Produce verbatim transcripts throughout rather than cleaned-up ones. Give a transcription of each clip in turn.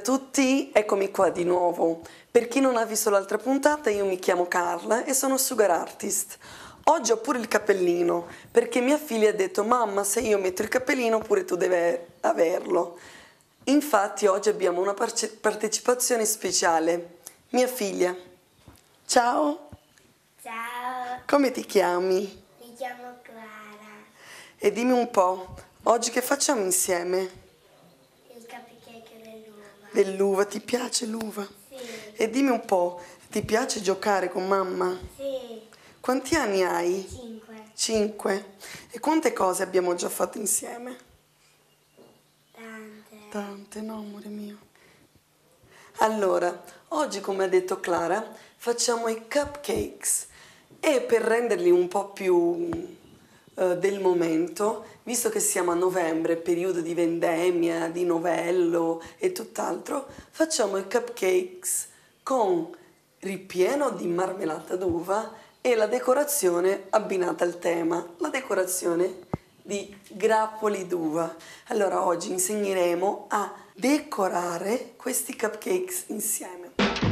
tutti, eccomi qua di nuovo. Per chi non ha visto l'altra puntata, io mi chiamo Carla e sono sugar artist. Oggi ho pure il cappellino, perché mia figlia ha detto mamma, se io metto il cappellino pure tu devi averlo. Infatti oggi abbiamo una partecipazione speciale. Mia figlia. Ciao. Ciao. Come ti chiami? Mi chiamo Clara. E dimmi un po', oggi che facciamo insieme? Il cupcake dell'uva. Dell'uva, ti piace l'uva? Sì. E dimmi un po', ti piace giocare con mamma? Sì. Quanti anni hai? Cinque. Cinque. E quante cose abbiamo già fatto insieme? Tante. Tante, no, amore mio. Allora, oggi, come ha detto Clara, facciamo i cupcakes e per renderli un po' più uh, del momento, visto che siamo a novembre, periodo di vendemmia, di novello e tutt'altro, facciamo i cupcakes con ripieno di marmellata d'uva e la decorazione abbinata al tema, la decorazione di grappoli d'uva. Allora oggi insegneremo a decorare questi cupcakes insieme.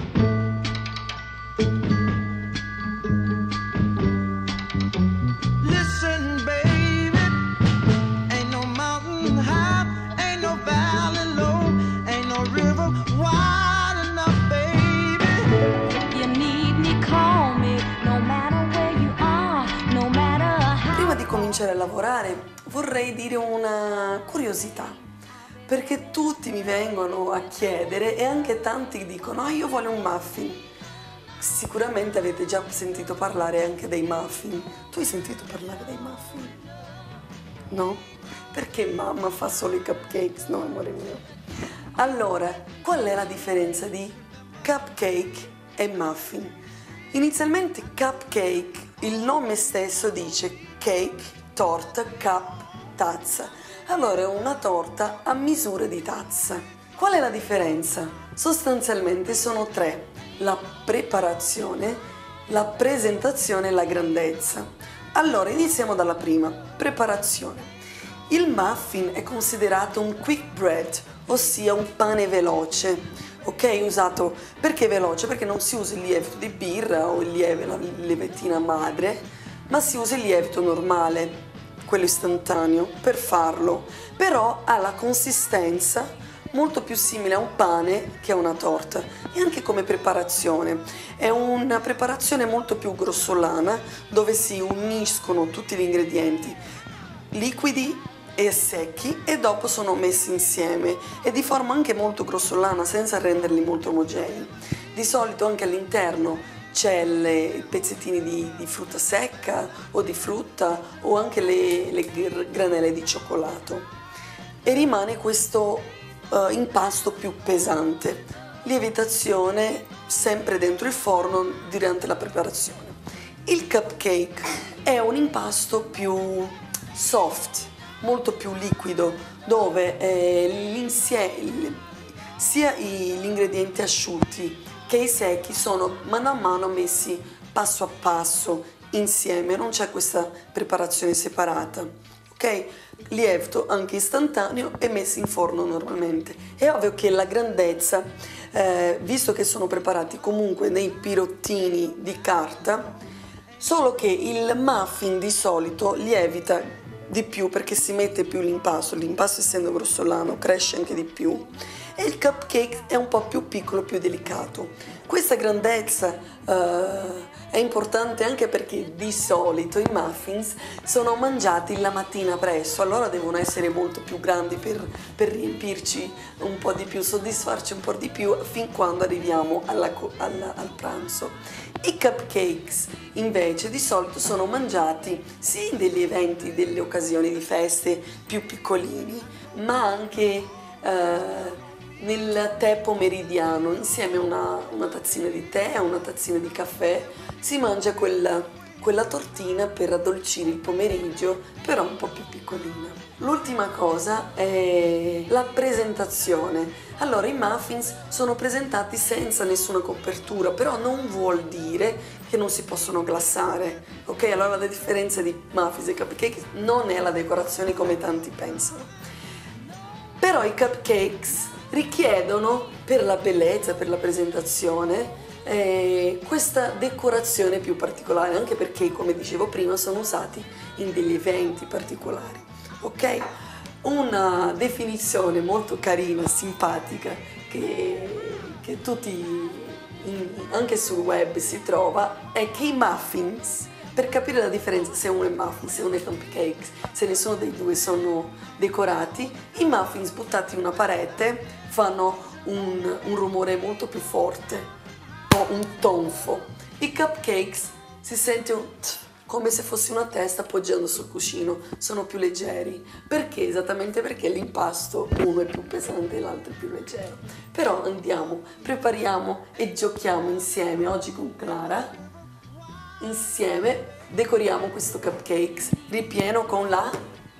Listen, baby, ain't no mountain high, ain't no valley low, ain't no river wide enough, baby. You need me, call me, no matter where you are, no matter how. Prima di cominciare a lavorare vorrei dire una curiosità, perché tutti mi vengono a chiedere e anche tanti dicono oh, io voglio un muffin. Sicuramente avete già sentito parlare anche dei muffin. Tu hai sentito parlare dei muffin? No? Perché mamma fa solo i cupcakes, no amore mio? Allora, qual è la differenza di cupcake e muffin? Inizialmente cupcake, il nome stesso dice cake, torta, cup, tazza. Allora è una torta a misura di tazza. Qual è la differenza? Sostanzialmente sono tre: la preparazione, la presentazione e la grandezza. Allora iniziamo dalla prima, preparazione. Il muffin è considerato un quick bread, ossia un pane veloce, ok? Usato perché veloce? Perché non si usa il lievito di birra o il lieve, la lievettina madre, ma si usa il lievito normale, quello istantaneo, per farlo, però ha la consistenza molto più simile a un pane che a una torta e anche come preparazione. È una preparazione molto più grossolana dove si uniscono tutti gli ingredienti liquidi e secchi e dopo sono messi insieme e di forma anche molto grossolana senza renderli molto omogenei. Di solito anche all'interno c'è i pezzettini di, di frutta secca o di frutta o anche le, le granelle di cioccolato e rimane questo uh, impasto più pesante. Lievitazione sempre dentro il forno durante la preparazione. Il cupcake è un impasto più soft, molto più liquido, dove eh, sia gli ingredienti asciutti che i secchi sono mano a mano messi passo a passo insieme, non c'è questa preparazione separata, ok? Lievito anche istantaneo e messi in forno normalmente. È ovvio che la grandezza, eh, visto che sono preparati comunque nei pirottini di carta, solo che il muffin di solito lievita di più perché si mette più l'impasto, l'impasto essendo grossolano cresce anche di più e il cupcake è un po' più piccolo, più delicato. Questa grandezza uh, è importante anche perché di solito i muffins sono mangiati la mattina presto, allora devono essere molto più grandi per, per riempirci un po' di più, soddisfarci un po' di più fin quando arriviamo alla, alla, al pranzo. I cupcakes invece di solito sono mangiati sia in degli eventi, delle occasioni di feste più piccolini, ma anche uh, nel tè pomeridiano, insieme a una, una tazzina di tè, a una tazzina di caffè, si mangia quella, quella tortina per addolcire il pomeriggio, però un po' più piccolina. L'ultima cosa è la presentazione. Allora i muffins sono presentati senza nessuna copertura, però non vuol dire che non si possono glassare, ok? Allora la differenza di muffins e cupcakes non è la decorazione come tanti pensano. Però i cupcakes richiedono per la bellezza, per la presentazione, eh, questa decorazione più particolare, anche perché, come dicevo prima, sono usati in degli eventi particolari, ok? Una definizione molto carina, simpatica, che, che tutti, in, anche sul web si trova, è che i muffins, per capire la differenza se uno è muffin, se uno è cupcakes, se nessuno dei due sono decorati, i muffins buttati in una parete fanno un, un rumore molto più forte, o un tonfo. I cupcakes si sente un tf, come se fosse una testa appoggiando sul cuscino, sono più leggeri. Perché? Esattamente perché l'impasto, uno è più pesante e l'altro è più leggero. Però andiamo, prepariamo e giochiamo insieme oggi con Clara. Insieme decoriamo questo cupcakes ripieno con la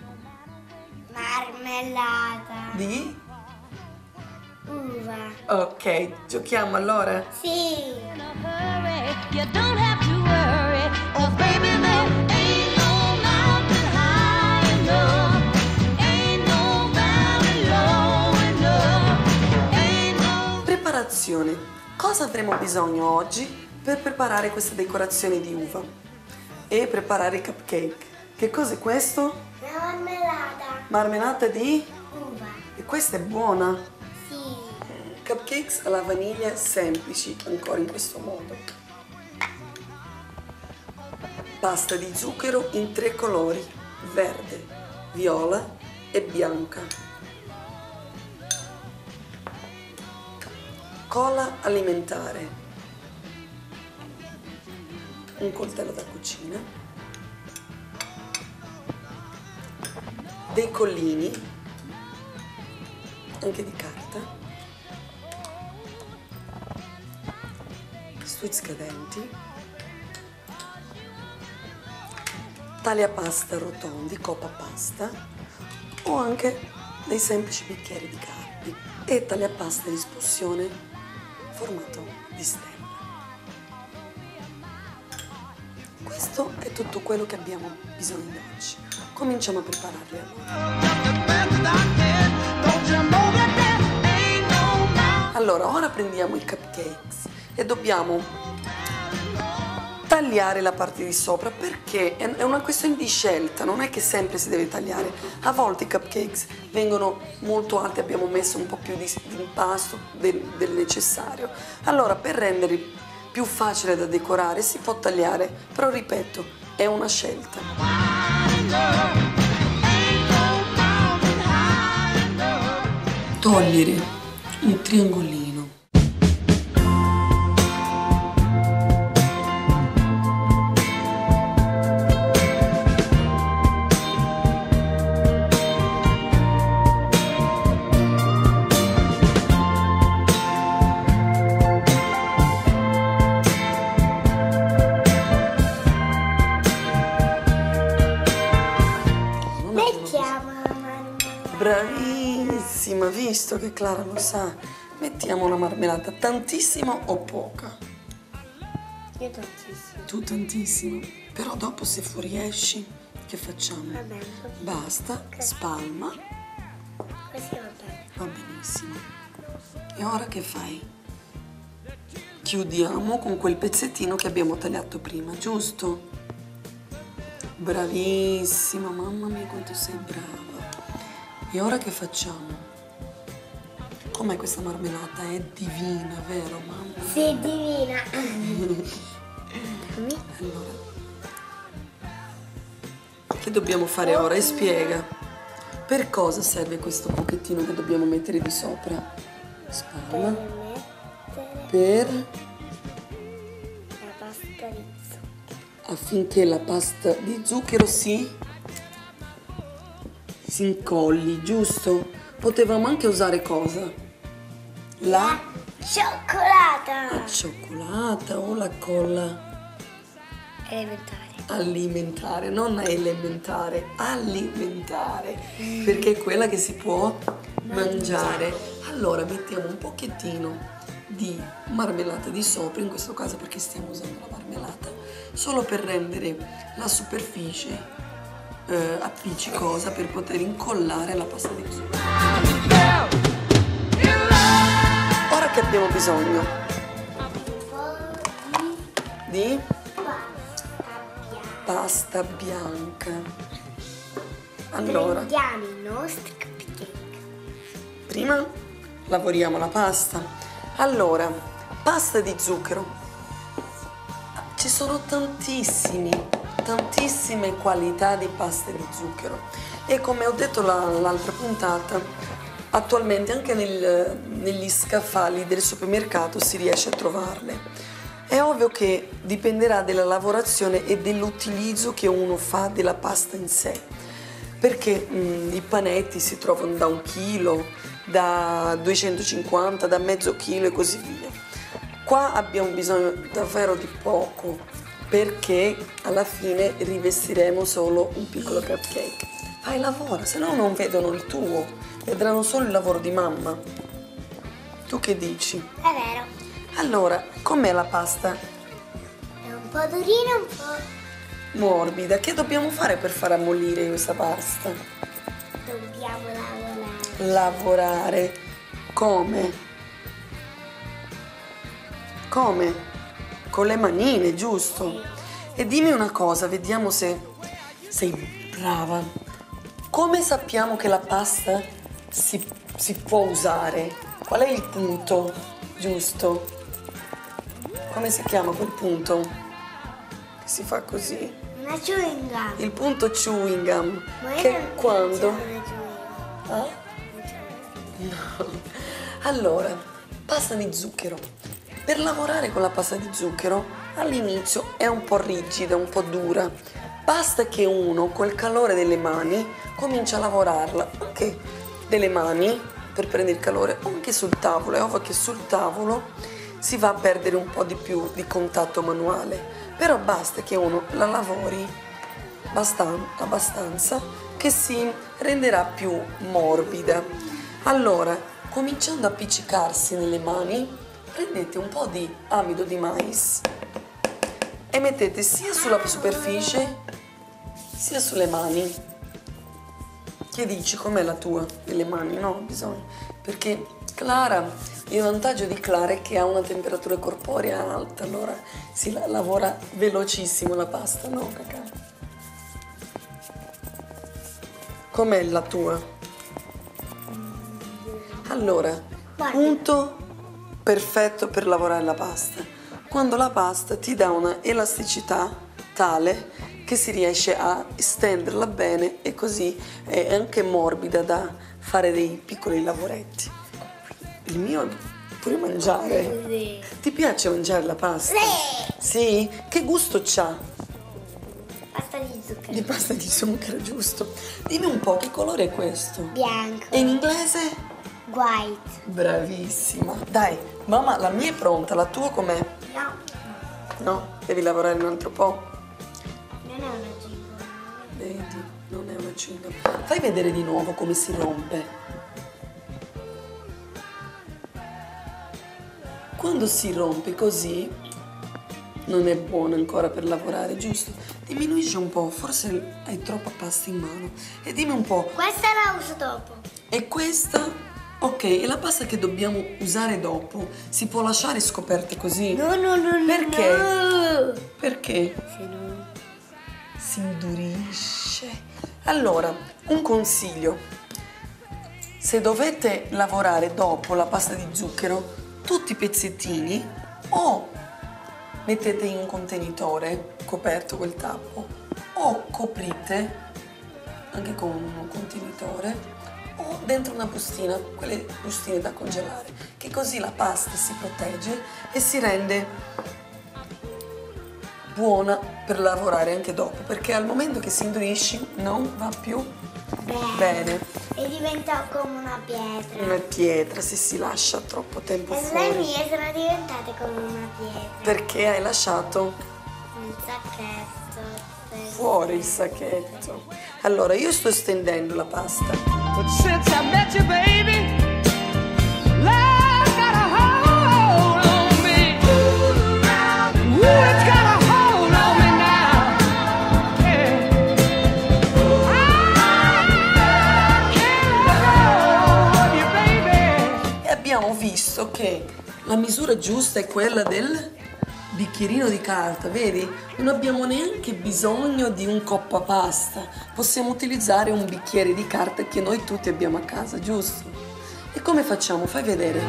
Marmellata. di... Uva. Ok, giochiamo allora? Sì. You don't have to worry. Oh, baby, there ain't no mountain high enough. Ain't no valley low enough. Ain't no... Preparazione. Cosa avremo bisogno oggi per preparare questa decorazione di uva e preparare i cupcake? Che cos'è questo? La marmellata. Marmellata di... Uva. E questa è buona. Sì. Cupcakes alla vaniglia semplici, ancora in questo modo. Pasta di zucchero in tre colori, verde, viola e bianca. Cola alimentare. Un coltello da cucina. Dei collini, anche di carta. Sui scadenti, tagliapasta rotondi, coppa pasta o anche dei semplici bicchieri di carpi e tagliapasta di spussione formato di stella. Questo è tutto quello che abbiamo bisogno di oggi. Cominciamo a prepararli allora. Allora, ora prendiamo i cupcakes e dobbiamo tagliare la parte di sopra perché è una questione di scelta, non è che sempre si deve tagliare. A volte i cupcakes vengono molto alti, abbiamo messo un po' più di, di impasto del, del necessario. Allora, per renderli più facile da decorare si può tagliare, però ripeto, è una scelta. Togliere un triangolino. Bravissima, visto che Clara lo sa. Mettiamo una marmellata, tantissima o poca? Io tantissimo. Tu tantissimo. Però dopo se fuoriesci, che facciamo? Va bene. Basta, Ok. spalma, Così va bene. va benissimo. E ora che fai? Chiudiamo con quel pezzettino che abbiamo tagliato prima, giusto? Bravissima, mamma mia quanto sei brava. E ora che facciamo? Com'è questa marmellata? È divina, vero mamma? Sei divina. Allora, che dobbiamo fare ora? E spiega. Per cosa serve questo pochettino che dobbiamo mettere di sopra? Spalma. Per mettere Per... la pasta di zucchero. affinché la pasta di zucchero si... si incolli, giusto? Potevamo anche usare cosa? La... cioccolata. la cioccolata o la colla Elementare. alimentare, non elementare, alimentare, perché è quella che si può mangiare. Allora mettiamo un pochettino di marmellata di sopra, in questo caso perché stiamo usando la marmellata, solo per rendere la superficie eh, appiccicosa per poter incollare la pasta di zucchero. che abbiamo bisogno? Un po' di Di pasta bianca. pasta bianca. Allora, Prendiamo i nostri cupcake. prima lavoriamo la pasta. Allora, pasta di zucchero. Ci sono tantissimi, tantissime qualità di pasta di zucchero e come ho detto la- l'altra puntata, attualmente anche nel- negli scaffali del supermercato si riesce a trovarle. È ovvio che dipenderà dalla lavorazione e dell'utilizzo che uno fa della pasta in sé, perché mh, i panetti si trovano da un chilo, da duecentocinquanta, da mezzo chilo e così via. Qua abbiamo bisogno davvero di poco, perché alla fine rivestiremo solo un piccolo cupcake. Fai lavoro, se no non vedono il tuo, vedranno solo il lavoro di mamma. Tu che dici? È vero. Allora, com'è la pasta? È un po' durina, un po'. Morbida, che dobbiamo fare per far ammollire questa pasta? Dobbiamo lavorare. Lavorare. Come? Come? Con le manine, giusto? E dimmi una cosa, vediamo se sei brava. Come sappiamo che la pasta si, si può usare? Qual è il punto giusto? Come si chiama quel punto? Che si fa così? Una chewing gum. Il punto chewing gum, Ma io che non- quando... non c'è una chewing gum. Ah? No. Allora, pasta di zucchero. Per lavorare con la pasta di zucchero all'inizio è un po' rigida, un po' dura. Basta che uno col calore delle mani comincia a lavorarla, anche delle mani per prendere il calore, o anche sul tavolo. È ovvio che sul tavolo si va a perdere un po' di più di contatto manuale, però basta che uno la lavori bastan- abbastanza che si renderà più morbida. Allora, cominciando a appiccicarsi nelle mani, prendete un po' di amido di mais e mettete sia sulla superficie sia sulle mani. Che dici, com'è la tua delle mani? No, bisogna, perché Clara, il vantaggio di Clara è che ha una temperatura corporea alta, allora si la- lavora velocissimo la pasta, no cacà? Com'è la tua? Allora, punto perfetto per lavorare la pasta. Quando la pasta ti dà una elasticità tale che si riesce a stenderla bene e così è anche morbida da fare dei piccoli lavoretti. Il mio è pure mangiare. Sì. Ti piace mangiare la pasta? Sì. Sì? Che gusto c'ha? Pasta di zucchero. Di pasta di zucchero, giusto. Dimmi un po' che colore è questo? Bianco. E in inglese? White. Bravissima. Dai, mamma, la mia è pronta, la tua com'è? No. No? Devi lavorare un altro po'. Non è una chewing gum. Vedi, non è una cinghia. Fai vedere di nuovo come si rompe. Quando si rompe così, non è buono ancora per lavorare, giusto? Diminuisci un po', forse hai troppa pasta in mano. E dimmi un po', Questa la uso dopo. e questa? Ok, e la pasta che dobbiamo usare dopo si può lasciare scoperta così? No, no, no, no. Perché? No. Perché? Se no. Si indurisce. Allora, un consiglio. Se dovete lavorare dopo la pasta di zucchero, tutti i pezzettini o mettete in un contenitore coperto col tappo o coprite anche con un contenitore o dentro una bustina, quelle bustine da congelare, che così la pasta si protegge e si rende buona per lavorare anche dopo, perché al momento che si indurisce non va più bene. E diventa come una pietra. Una pietra se si lascia troppo tempo E le fuori. mie sono diventate come una pietra. Perché hai lasciato Nel sacchetto. per- fuori il sacchetto. Allora io sto stendendo la pasta. But since I met you, baby, love got a hold on me. Ooh, it's got a hold on me now. Yeah. I can't let go of you, baby. E abbiamo visto che La misura giusta è quella del bicchierino di carta, vedi? Non abbiamo neanche bisogno di un coppa pasta. Possiamo utilizzare un bicchiere di carta che noi tutti abbiamo a casa, giusto? E come facciamo? Fai vedere.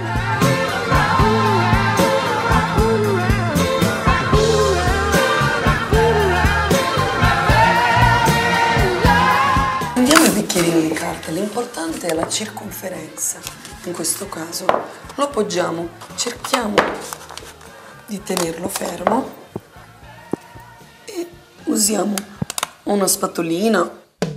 Prendiamo il bicchierino di carta, l'importante è la circonferenza. In questo caso lo appoggiamo, cerchiamo di tenerlo fermo e usiamo una spatolina.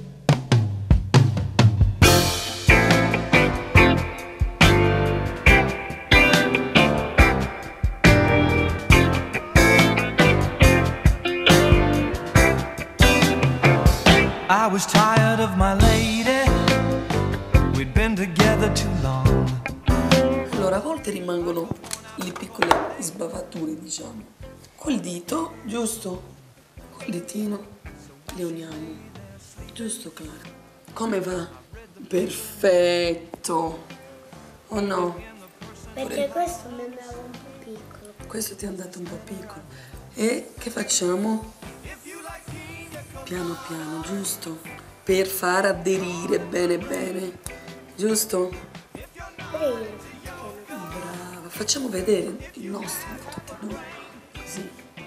I was tired of my lady. We'd been together too long. Allora, a volte rimangono le piccole sbavature, diciamo. Col dito, giusto? Col ditino le uniamo. Giusto, Clara? Come va? Perfetto! Oh no? Perché questo mi andava un po' piccolo. Questo ti è andato un po' piccolo. E che facciamo? Piano piano, giusto? Per far aderire bene bene. Giusto? Prima. Brava, facciamo vedere il nostro, tutti noi, così.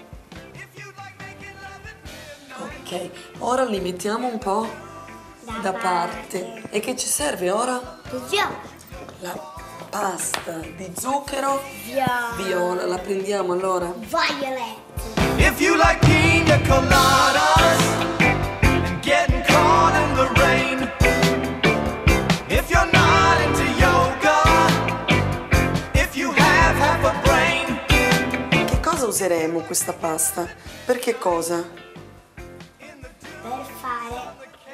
Ok, ora li mettiamo un po' da, Da parte. parte. E che ci serve ora? Viola. La pasta di zucchero Viola. viola. La prendiamo allora. Violet. If you like pina coladas and getting caught in the rain, if you're not into yoga, if you have half a brain. Che cosa useremo questa pasta? Per che cosa? Per fare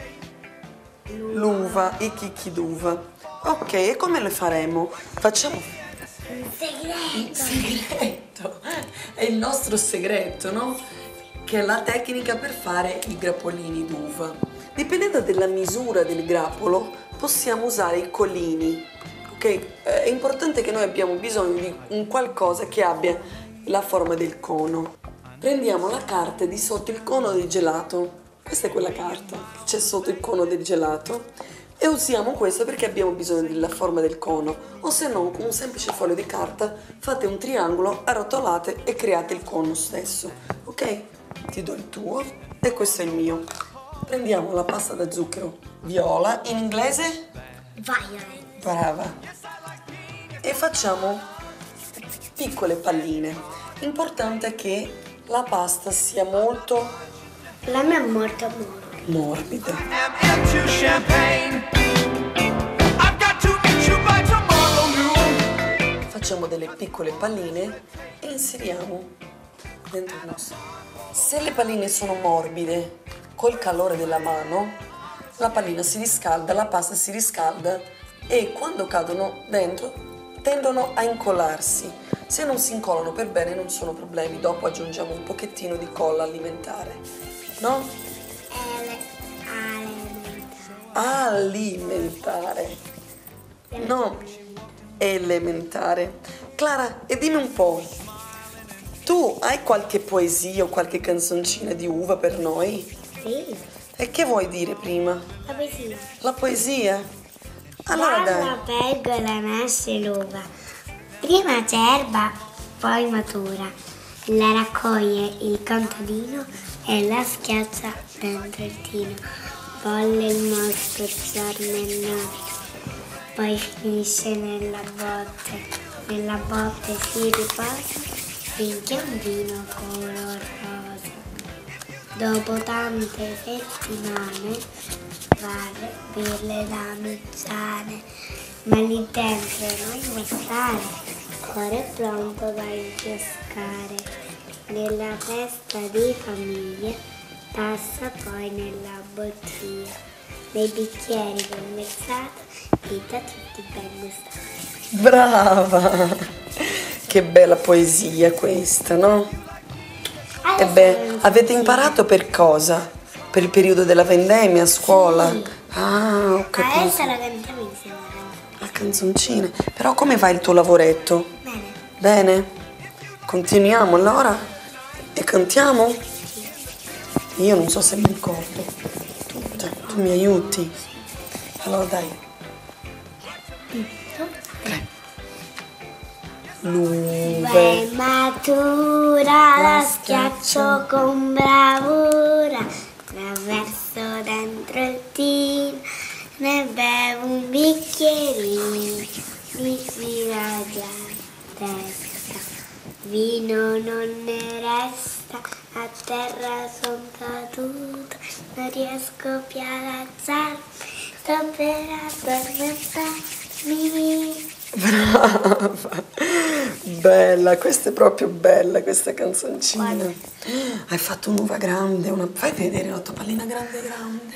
L'uva, i chicchi d'uva. Ok, e come le faremo? Facciamo un segreto. segreto. È il nostro segreto, no? Che è la tecnica per fare i grappolini d'uva. Dipendendo dalla misura del grappolo, possiamo usare i colini. Ok? È importante che noi abbiamo bisogno di un qualcosa che abbia la forma del cono. Prendiamo la carta di sotto il cono del gelato. Questa è quella carta che c'è sotto il cono del gelato. E usiamo questo perché abbiamo bisogno della forma del cono, o se no con un semplice foglio di carta fate un triangolo, arrotolate e create il cono stesso, ok? Ti do il tuo e questo è il mio. Prendiamo la pasta da zucchero viola, in inglese? Violet. Brava. E facciamo piccole palline. L'importante è che la pasta sia molto La mia è molto morbida. morbida. I'm into champagne. I've got to meet you by tomorrow noon. Facciamo delle piccole palline e inseriamo dentro il nostro. Se le palline sono morbide, col calore della mano, la pallina si riscalda, la pasta si riscalda e quando cadono dentro tendono a incollarsi. Se non si incollano per bene non sono problemi, dopo aggiungiamo un pochettino di colla alimentare, no? Ele- alimentare. Alimentare, no elementare. Clara, e dimmi un po', tu hai qualche poesia o qualche canzoncina di uva per noi? Sì. E che vuoi dire prima? La poesia. La poesia? Allora Dalla dai. pergola nasce l'uva. Prima cerba, poi matura. La raccoglie il contadino e la schiaccia dentro il tino. Bolle il mosto giorno e notte, poi finisce nella botte. Nella botte si riposa finché un vino color rosa. Dopo tante settimane vale berle da mangiare, ma lì dentro non vuoi stare. Cuore è pronto da inchioscare. Nella festa di famiglia passa poi nella bottiglia. Nei bicchieri conversati, vita tutti ben gustati. Brava! Che bella poesia questa, no? E beh, avete imparato per cosa? Per il periodo della vendemmia a scuola? Sì. Ah, ho capito. Adesso la cantiamo insieme. La canzoncina. Però come va il tuo lavoretto? Bene. Bene, continuiamo allora e cantiamo? Io non so se mi ricordo tutte, tu mi aiuti? Allora dai. Tre. Nube Nube matura, la schiaccio con bravura, attraverso dentro il tino, ne bevo un bicchierino, mi gira già la testa, vino non ne resta, a terra son caduta, non riesco più ad alzarmi, sto per addormentarmi. Brava, bella, questa è proprio bella questa canzoncina. Guarda. Hai fatto un'uva grande, una... fai vedere la tua pallina grande grande.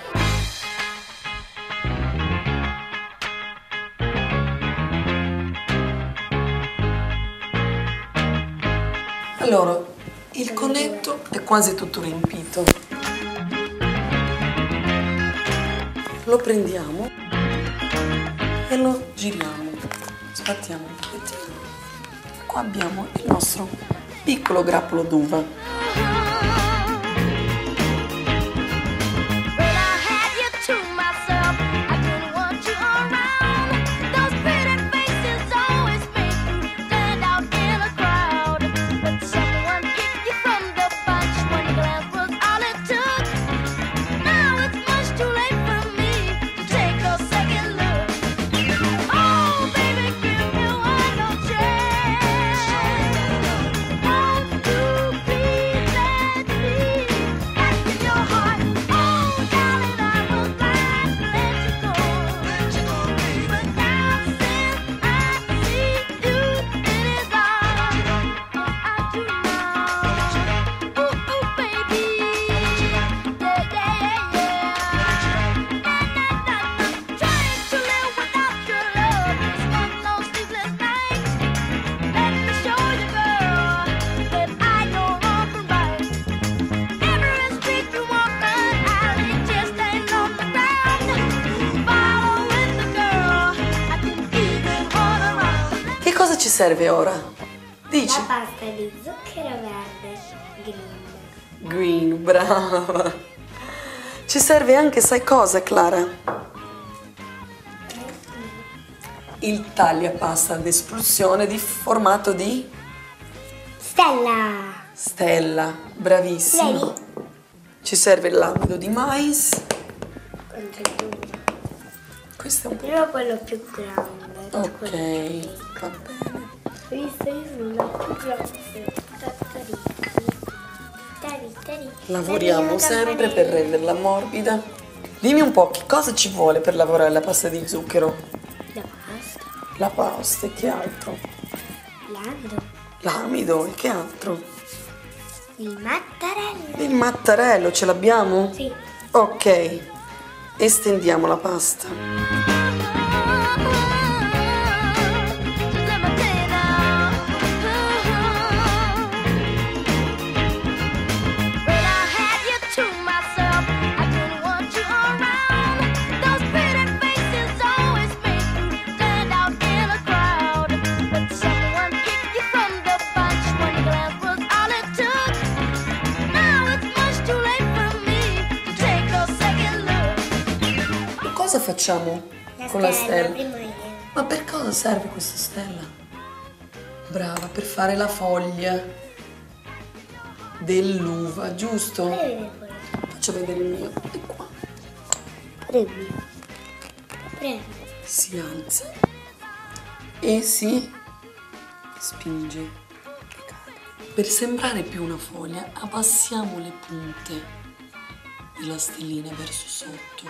Allora, il conetto è quasi tutto riempito. Lo prendiamo e lo giriamo. Sbattiamo un pochettino. Qua abbiamo il nostro piccolo grappolo d'uva. Che cosa ci serve ora? Dici? La pasta di zucchero verde, green. Green, brava. Ci serve anche, sai cosa, Clara? Il tagliapasta ad espulsione di formato di Stella. stella, bravissima. Vedi? Ci serve l'amido di mais. Questo è un po'. Prima quello più grande. Ok, quello va bene. Visto io sono più grosso. Lavoriamo sempre per renderla morbida. Dimmi un po', che cosa ci vuole per lavorare la pasta di zucchero? La pasta. La pasta e che altro? L'amido. L'amido e che altro? Il mattarello. Il mattarello, ce l'abbiamo? Sì. Ok, estendiamo la pasta. Cosa facciamo La con la stella, stella? prima io. Ma per cosa serve questa stella? Brava, per fare la foglia dell'uva, giusto? Fai vedere quello. Faccio vedere il mio. È qua. Premi. Premi. Si alza e si spinge e cade. Per sembrare più una foglia, abbassiamo le punte della stellina verso sotto.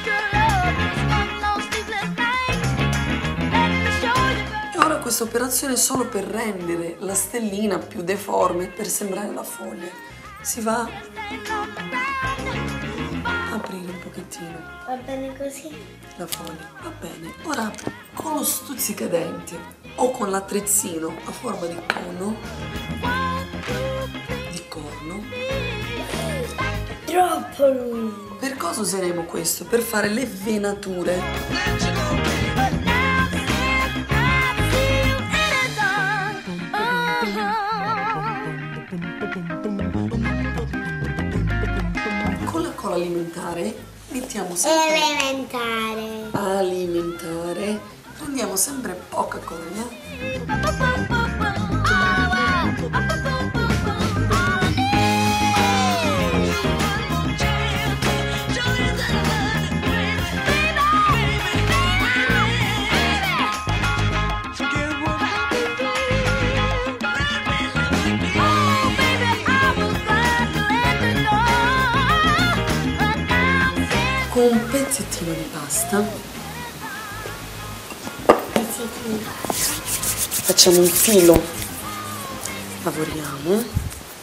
E ora questa operazione è solo per rendere la stellina più deforme, per sembrare la foglia. Si va a aprire un pochettino Va bene così? la foglia. Va bene. Ora con lo stuzzicadenti o con l'attrezzino a forma di cono, di corno. Troppo lungo. Per cosa useremo questo? Per fare le venature. Con la colla alimentare mettiamo sempre Elementare. alimentare, prendiamo sempre poca colla. Con un pezzettino di pasta Pezzettini di pasta. facciamo un filo, lavoriamo.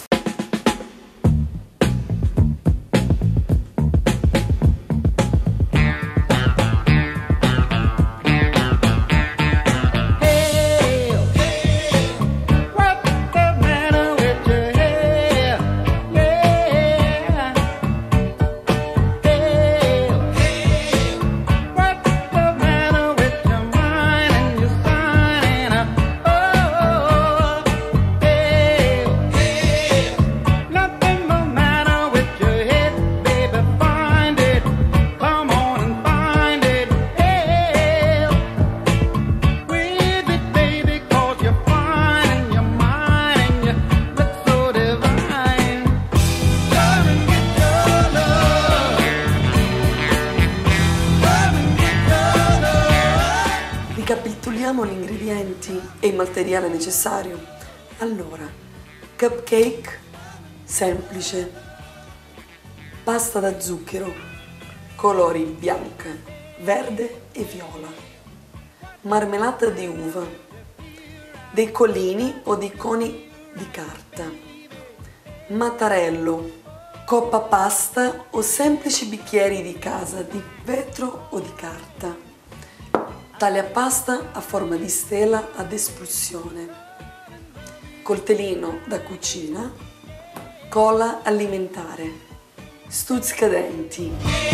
Ricapitoliamo gli ingredienti e il materiale necessario. Allora, cupcake semplice, pasta da zucchero, colori bianca, verde e viola, marmellata di uva, dei colini o dei coni di carta, mattarello, coppa pasta o semplici bicchieri di casa di vetro o di carta. Taglia pasta a forma di stella ad espulsione, coltellino da cucina, colla alimentare, stuzzicadenti.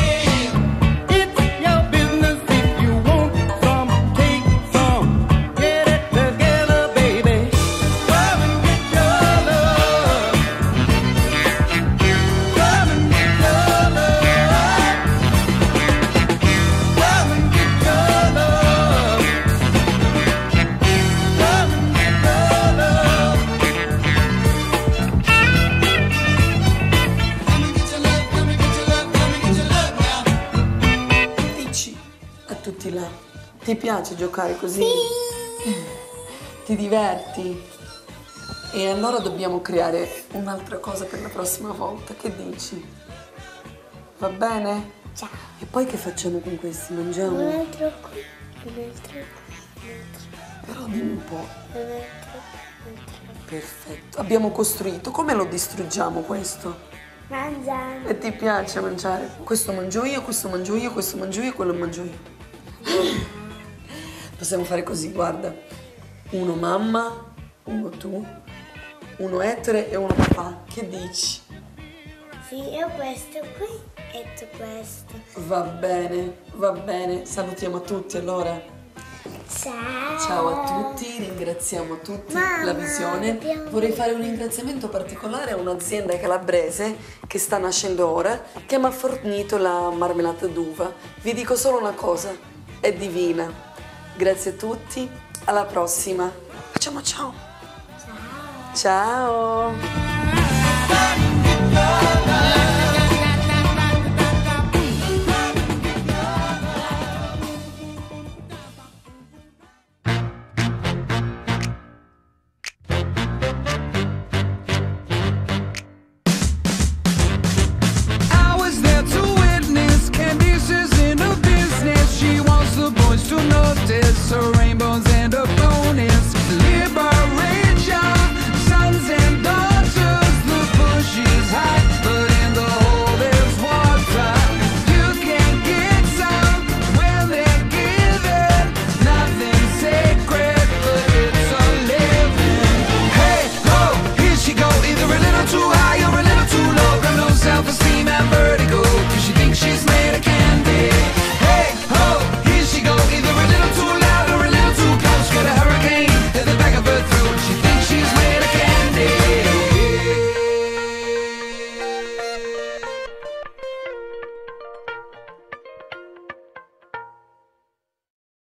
Tutti là. Ti piace giocare così? Sì. Ti diverti? E allora dobbiamo creare un'altra cosa per la prossima volta. Che dici? Va bene? Ciao. E poi che facciamo con questi? Mangiamo? Un altro qui, un altro qui, un altro, Però dimmi un po'. un altro, un altro. Perfetto. Abbiamo costruito. Come lo distruggiamo questo? Mangiamo. E ti piace mangiare? Questo mangio io, questo mangio io, questo mangio io, quello mangio io. Possiamo fare così, guarda. Uno mamma, uno tu, uno Ettore e uno papà. Che dici? Sì, io questo qui e tu questo. Va bene, va bene. Salutiamo a tutti allora. Ciao. Ciao a tutti, ringraziamo a tutti Mamma, la visione. dobbiamo- Vorrei fare un ringraziamento particolare a un'azienda calabrese che sta nascendo ora, che mi ha fornito la marmellata d'uva. Vi dico solo una cosa, è divina. Grazie a tutti, alla prossima. Facciamo ciao. Ciao. Ciao.